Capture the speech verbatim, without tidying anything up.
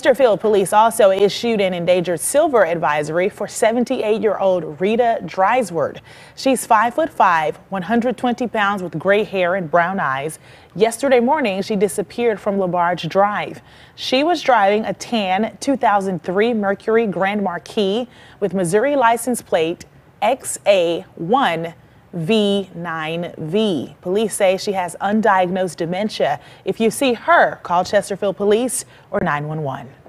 Chesterfield police also issued an endangered silver advisory for seventy-eight-year-old Rita Drysword. She's five foot five, one hundred twenty pounds with gray hair and brown eyes. Yesterday morning, she disappeared from LaBarge Drive. She was driving a tan two thousand three Mercury Grand Marquis with Missouri license plate X A one V nine V. Police say she has undiagnosed dementia. If you see her, call Chesterfield Police or nine one one.